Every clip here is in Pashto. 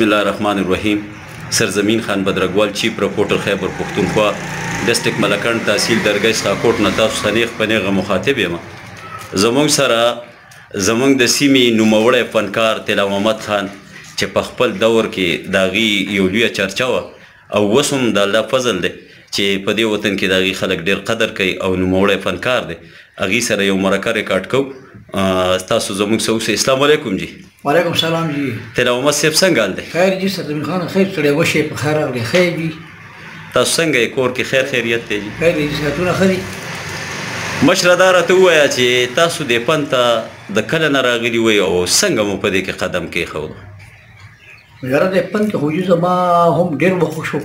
بسم الله الرحمن الرحیم. سرزمین خان بدرګوال چیف رپورټر خیبر پښتونخوا ډسټریکټ ملاکنډ تحصیل درګۍ څخه کوټ نه تاسو ته نیغ په نیغه مخاطب یم. زموږ سره زموږ د سیمې نوموړی فنکار طیلا محمد خان چې په خپل دور کې د هغې یو لویه چرچه وه او اوس هم د الله فضل دی چې په دې وطن کې د هغې خلک ډېر قدر کوي او نوموړی فنکار دی. هغې سره یو مرکه ریکارډ کوو. تاسو زموږ سره اوسئ. السلام علیکم جی. وعلیکم السلام جی. طیلا محمد صاحب څنګه حال دی؟ خیر جی. سرزمین خان خیر سړی وشئ په خیر راغلی. خیر جی. تاسو څنګه یې کور کې خیر خیریت دی جی؟ خیر دی صحتونه ښه دي. مشره دا راته ووایه چې تاسو دې فن ته د کله نه راغلي وئ او څنګه مو په دې کې قدم کېښود؟ یاره دې فن کې خو جي زما هم ډېر وخت شو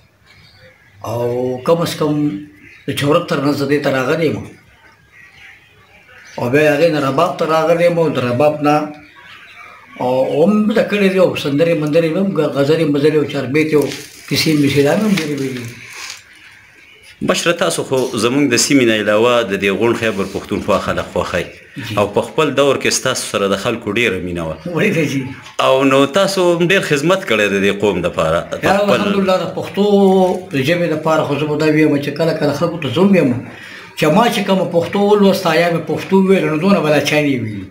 او کم از کم د 74 نه زه دې ته راغلی یم او بیا هغې نه رباب ته راغلی یم او د رباب نه او هم زده کړی دي او سندرې مندرې مې هم غزلې مزلې او چاربیتې او کیسې میسې دا مې هم ډېرې ویلي. مشره تاسو خو زموږ د سیمې نه علاوه د دې غونډ خیبر پښتونخوا خلک خوښئ او په خپل دور کې ستاسو سره د خلکو ډېره مینه وه او نو تاسو هم ډېر خدمت کړی د دې قوم دپاره. الحمدلله د پښتو د ژبې دپاره خو زه به دا ویم چې کله کله خلکو ته زه هم یم چې ما چې کومه پښتو ولوسته یا مې پښتو وویله نو دونه به دا چا نه ویلي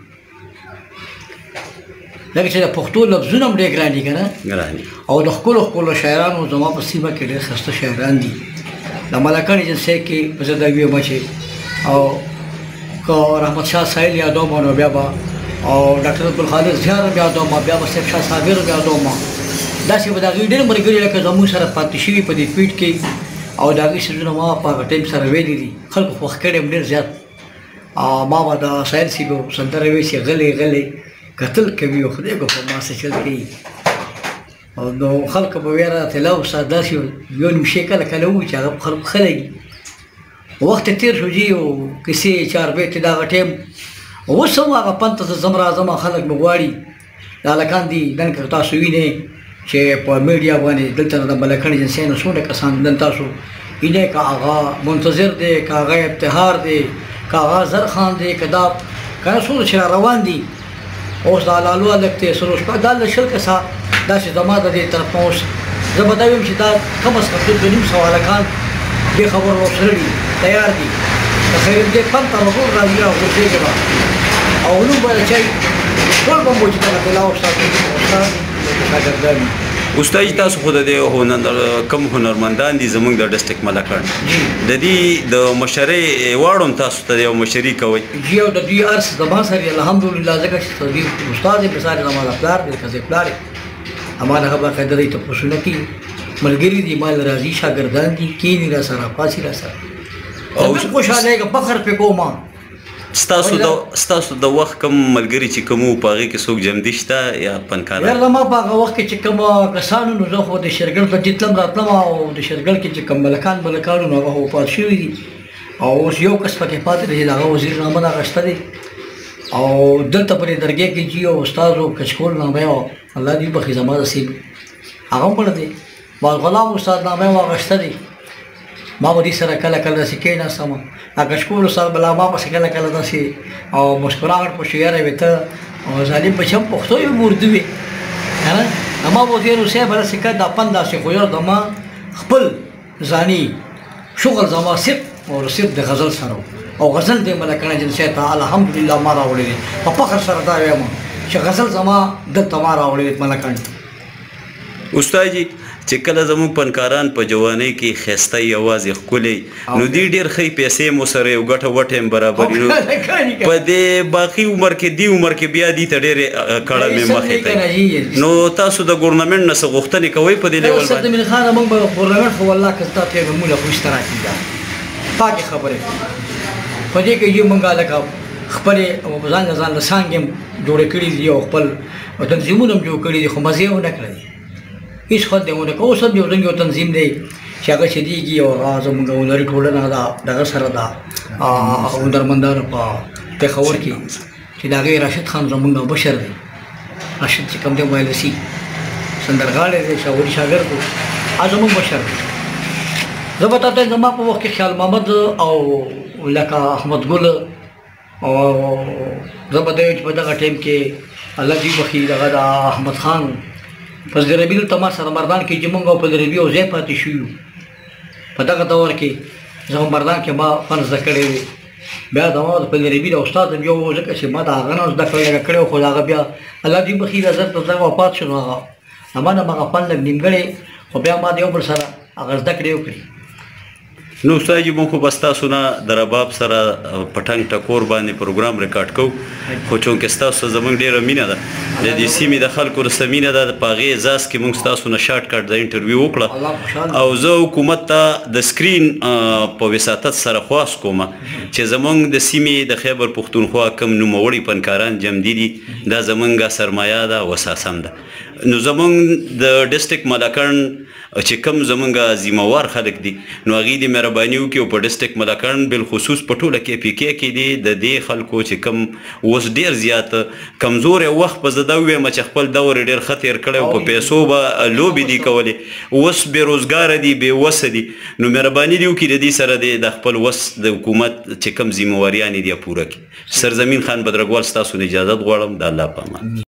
لکه چې د پښتو لفظونه هم ډېر ګران دي که نه او د ښکلو ښکلو شاعرانو زما په سیمه کې ډېر ښایسته شاعران دي. د ملاکنډ ایجنسۍ کې زه دا ویم چې او که رحمت شاه سایل یادوم نو بیا به او ډاکټر عبدالخالق زیار هم یادوم بیا به صاحب شاه صابر هم یادوم. داسې به د هغوی ډېر ملګري لکه زموږ سره پاتې شوي په دې فیډ کې او د هغوی څیزونه ما په هغه ټایم سره ویلي دي. خلکو خوښ کړی یم ډېر زیات. ما به د سایل صاحب سندره وایي چې غلی غلی کتل کوي او خدای به په ما څه چل کوي او نو خلکو به ویره طیلا استاد داسې یو نیم شی کله کله ووایي چې هغه خلکو ښه لګي. وخت تېر شو جي او کیسې چاربیتې د هغه ټایم اوس هم هغه فن ته زه ځم راځم خلک مې غواړي. دا هلکان دي نن که تاسو وینئ چې په میډیا باندې دلته د ملاکنډ ایجنسۍ نه څومره کسان نن تاسو وینئ که هغه منتظر دی که هغه ابتهار دی که هغه زرخان دی که دا که نه څومره چې را روان دي اوس دا لالو هلک دی سروش پاک دا له 20 کسه داسې زما د دې طرف نه اوس زه به دا ویم چې دا کم از کم 2.5 هلکان دې خبرو ورسره دي تیار دي د خیر دې فن ته به ټول راځي او غورځېږي به او نو به چای ټول به مو چې دغه طیلا استاد شاګردان وي. استاد تاسو خو د دې کم هنرمندان دي زموږ د ډسټریکټ ملاکنډ د دې د مشرۍ واړم تاسو ته یو مشري کوئ جي او د دوی عرض زما سره الحمدلله ځکه چې دوی استاد یې مثال زما د پلار دی ښځې پلار یې اما هغه باقاعده دوی تپوسونه کوي ملګري دي ما راځي شاګردان دي کیني را سره پاسي را سره او خوشحاله یم فخر پې کوم. ستاسو د وخت کم ملګري چې کوم په هغې کې څوک جمدي شته یا فنکاران؟ یاره زما په هغه وخت کې چې کوم کسانو نو زه خو د شیرګل ته تلم راتلم او د شیرګل کې چې کوم ملکانو نو هغه وفات شوي دي او اوس یو کس پکې پاتې دی چې د هغه وزیرنامه نه اخیسته دی او دلته په دې درګۍ کې چې یو استاد و کچکول نامه یې وه الله دې بخښي زما د سیمې هغه هم مړ دی غلام استاد نامه یې واخیسته دی. ما به دې سره کله کله داسې کېناستم هغه کچکول استاد به لا ما پسې کله کله داسې او مسکراهټ په شعر وې ته او ظالم بچی هم پښتو وي اردو وي که نه ما به ورته ویل صاحب هله سکه دا فن داسې خو یار زما خپل ځاني شغل زما صرف او صرف د غزل سره او غزل د ملاکنډ ایجنسۍ ته الحمدلله ما راوړی دی. په فخر سره دا وایم چې غزل زما دلته ما راوړی دی ملاکنډ. استاد جي چې کله زموږ فنکاران په جوانۍ کې ښایسته یوازې ښکلي نو دوی ډېر ښې پیسې مو سره یو ګټه وټه هم برابري نو په دې باقي عمر کې دې عمر کې بیا دې ته ډېرې کړه مې مخې ته نو تاسو د ګورنمنټ نه څه غوښتنې کوئ په دې لیول باندې؟ سرزمین خانه موږ به ګورنمنټ خو والله که ستا پیغامونه خو اشتراکي ده پاکې خبرې په دې کې یو موږ لکه خپلې ځان له ځان له څانګې هم جوړې کړي دي او خپل تنظیمونه هم جوړ کړي دي خو مزې یې ونه کړی هېڅ خوند یې ونه کړ. اوس هم یو زنګ یو تنظیم دی چې هغه چلېږي او هغه زموږ هنري ټولنه ده دغه سره ده هنرمندانو په پېښور کې چې د هغې راشد خان زموږ مشر دی. راشد چې کوم دی وایلسي سندرغاړی دی شاوري شاګرد و هغه زموږ مشر دی. زه به تاته زما په وخت کې خیال محمد او لکه احمد ګل او زه به دا چې په دغه ټایم کې الله دې بخښي دغه د احمد خان په زربي دلته ما سره مردان کې چې مونږ په زربي یو ځای پاتې شو یو په دغه دور کې زه مردان کې ما فن زده کړی وي بیا د ما په زربي د استاد یم یو ځکه چې ما د هغه نه زده کړی خو هغه بیا الله دې بخیر حضرت په دغه وفات شو نو هغه ما نه هغه فن لږ نیمګړی خو بیا ما د یو بل سره هغه زده کړی وکړي. نو استاد جي مونږ خو بس تاسو نه د رباب سره په ټنګ ټکور باندې پروګرام ریکارډ کوو خو چونکې ستاسو زموږ ډېره مینه ده د دې سیمې د خلکو رسته مینه ده په هغې اعزاز کې مونږ ستاسو نه شارټ کټ د انټرویو وکړه او زه حکومت ته د سکرین په وساطت سره خواست کوم چې زموږ د سیمې د خیبر پښتونخوا کم نوموړي فنکاران جمدي دي دا زموږ سرمایه ده او اساس هم ده. نو زموږ د ډسټرک ملاکنډ چې کم زمونږ ذمہوار خلک دي نو هغې دې مهرباني وکړي او په ډسټرک ملاکنډ بالخصوص په ټوله KPK کې دي د دې خلکو چې کم اوس ډېر زیات کمزوری وخت په زه دا ووایم چې خپل دور ډېر ښه تېر کړی او په پیسو به لوبې دي کولې اوس بېروزګاره دي بېوسه دي نو مهرباني دې وکړي د دې سره د خپل وس د حکومت چې کم ذمہواریانې دي پوره کړي. سرزمین خان بدرګوال ستاسو نه اجازت غواړم د الله په امان.